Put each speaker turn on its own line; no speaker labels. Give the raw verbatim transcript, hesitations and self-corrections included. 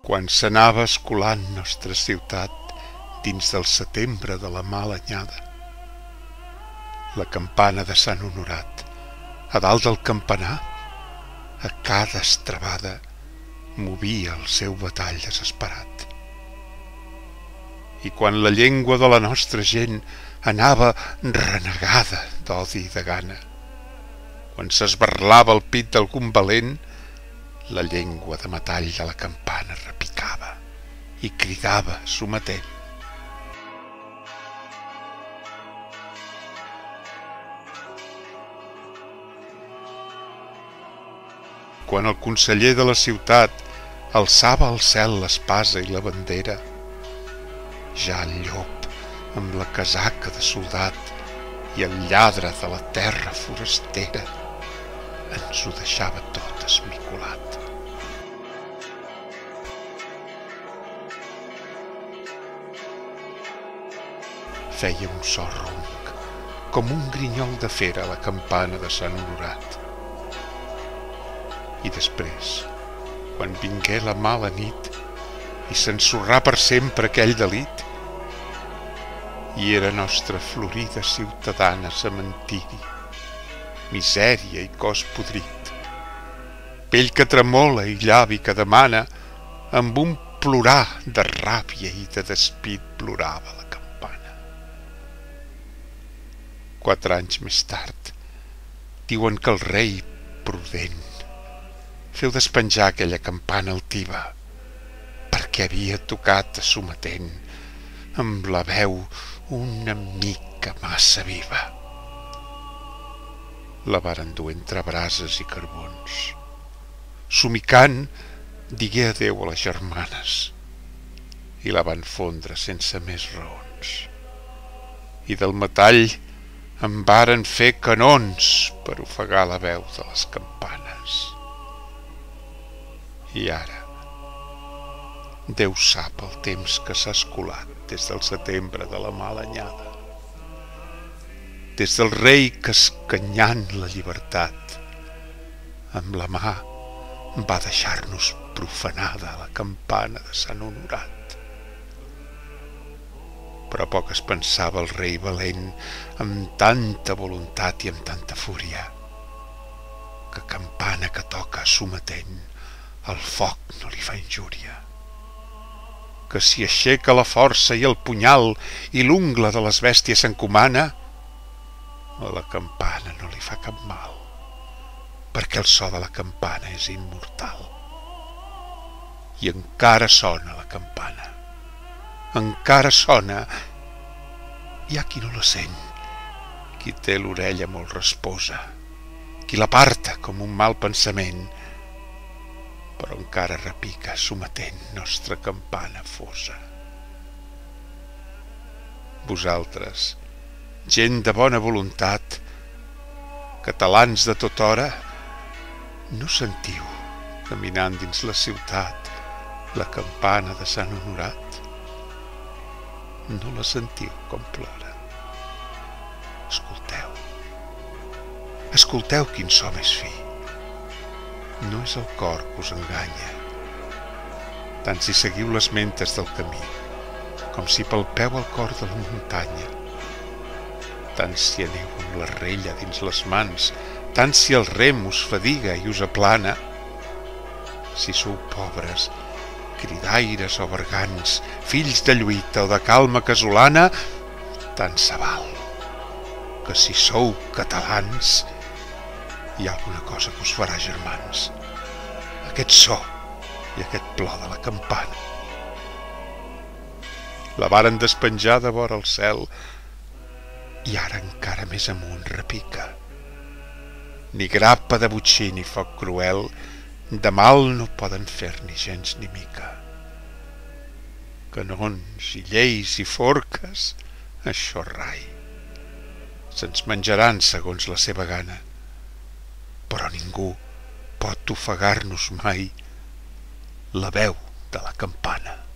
quan s'anava escolant nostra ciutat dins del setembre de la mala anyada. La campana de Sant Honorat, a dalt del campanar, a cada estrebada movia el seu batall desesperat. I quan la llengua de la nostra gent anava renegada d'odi i de gana, quan s'esberlava el pit d'algun valent, la llengua de metall de la campana repicava i cridava sometent. Quan el conseller de la ciutat alçava al cel l'espasa i la bandera, ja el llop, amb la casaca de soldat i el lladre de la terra forastera, ens ho deixava tot esmicolat. Feia un so ronc, com un grinyol de fera a la campana de Sant Honorat. I després, quan vingué la mala nit i s'ensorrà per sempre aquell delit, i era nostra florida ciutadana cementiri, misèria i cos podrit, pell que tremola i llavi que demana, amb un plorar de ràbia i de despit plorava la campana. Quatre anys més tard, diuen que el rei prudent feu despenjar aquella campana altiva perquè havia tocat sometent amb la veu una mica massa viva. La varen dur entre brases i carbons. Somicant, digué adéu a les germanes i la van fondre sense més raons. I del metall en varen fer canons per ofegar la veu de les campanes. I ara, Déu sap el temps que s'ha escolat des del setembre de la mala anyada, des del rei que, escanyant la llibertat, amb la mà va deixar-nos profanada la campana de Sant Honorat. Però poc es pensava el rei valent, amb tanta voluntat i amb tanta fúria, que campana que toca sometent, el foc no li fa injúria, que si aixeca la força i el punyal i l'ungla de les bèsties s'encomana, a la campana no li fa cap mal, perquè el so de la campana és immortal. I encara sona la campana, encara sona. Hi ha qui no la sent, qui té l'orella molt rasposa, qui l'aparta com un mal pensament, però encara repica sometent nostra campana fosa. Vosaltres, gent de bona voluntat, catalans de tota hora, no sentiu, caminant dins la ciutat, la campana de Sant Honorat? No la sentiu com plora? Escolteu, escolteu quin so més fi. No és el cor que us enganya, tant si seguiu les mentes del camí, com si palpeu el cor de la muntanya, tant si aneu amb la rella dins les mans, tant si el rem us fadiga i us aplana. Si sou pobres, cridaires o bergants, fills de lluita o de calma casolana, tant se val que si sou catalans hi ha alguna cosa que us farà germans, aquest so i aquest plor de la campana. La varen despenjar de vora el cel i ara encara més amunt repica. Ni grappa de botxí ni foc cruel de mal no poden fer ni gens ni mica. Canons i lleis i forques, això rai. Se'ns menjaran segons la seva gana, però ningú pot ofegar-nos mai la veu de la campana.